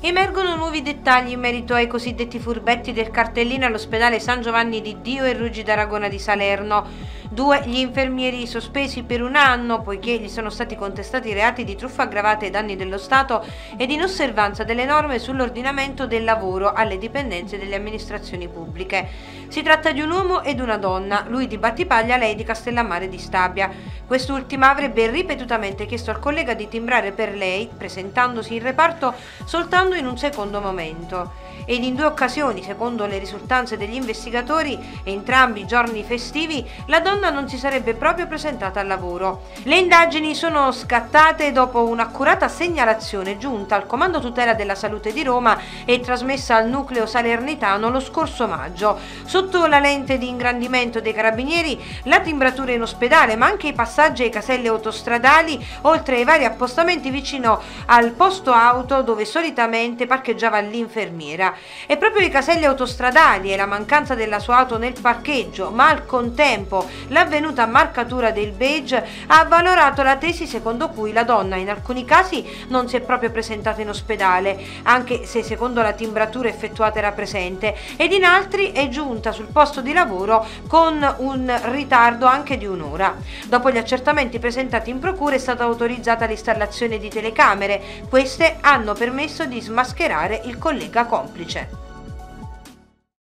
Emergono nuovi dettagli in merito ai cosiddetti furbetti del cartellino all'ospedale San Giovanni di Dio e Rugi d'Aragona di Salerno. 2 gli infermieri sospesi per 1 anno poiché gli sono stati contestati reati di truffa aggravata ai danni dello Stato ed inosservanza delle norme sull'ordinamento del lavoro alle dipendenze delle amministrazioni pubbliche. Si tratta di un uomo ed una donna, lui di Battipaglia, lei di Castellammare di Stabia. Quest'ultima avrebbe ripetutamente chiesto al collega di timbrare per lei, presentandosi in reparto soltanto in un secondo momento. Ed in 2 occasioni, secondo le risultanze degli investigatori, entrambi giorni festivi, la donna non si sarebbe proprio presentata al lavoro. Le indagini sono scattate dopo un'accurata segnalazione giunta al Comando Tutela della Salute di Roma e trasmessa al nucleo salernitano lo scorso maggio. Sotto la lente di ingrandimento dei carabinieri, la timbratura in ospedale, ma anche i passaggi ai caselli autostradali, oltre ai vari appostamenti vicino al posto auto dove solitamente parcheggiava l'infermiera. È proprio i caselli autostradali e la mancanza della sua auto nel parcheggio, ma al contempo l'avvenuta marcatura del badge ha avvalorato la tesi secondo cui la donna in alcuni casi non si è proprio presentata in ospedale, anche se secondo la timbratura effettuata era presente, ed in altri è giunta sul posto di lavoro con un ritardo anche di 1 ora. Dopo gli accertamenti presentati in procura è stata autorizzata l'installazione di telecamere. Queste hanno permesso di smascherare il collega complice.